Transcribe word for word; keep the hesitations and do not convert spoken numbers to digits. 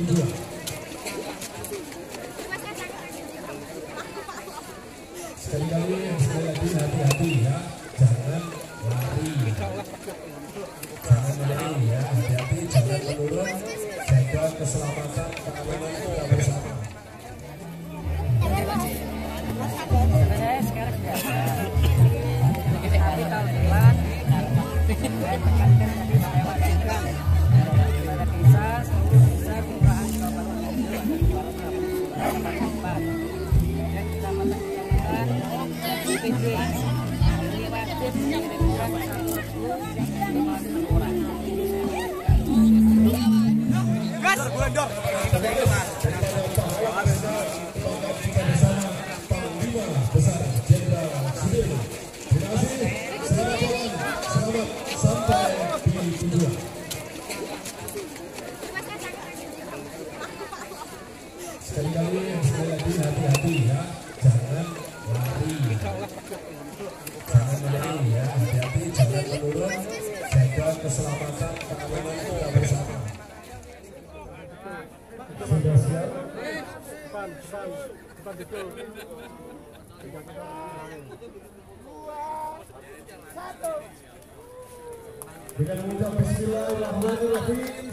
dua. Sekali kali, sekali lagi hati-hati ya, jangan lari, jangan lari ya, hati-hati, jangan menurun, jaga keselamatan keamanan kita bersama. Gas, blender. Sekali kali, sekali lagi hati-hati ya, jangan lari, jangan lari ya, hati-hati, jangan menurun, jaga keselamatan keamanan kita bersama. Sudah siap? Depan, depan, depan betul. Dengan mengucap Bismillahirrahmanirrahim.